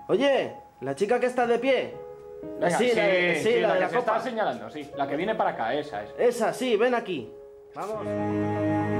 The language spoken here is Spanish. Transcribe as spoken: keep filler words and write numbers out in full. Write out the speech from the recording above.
Oye, la chica que está de pie. Venga, sí, sí, la, de, sí, sí, la la, de que la se copa. está señalando, sí. La que viene para acá, esa es. Esa, sí, ven aquí. Vamos.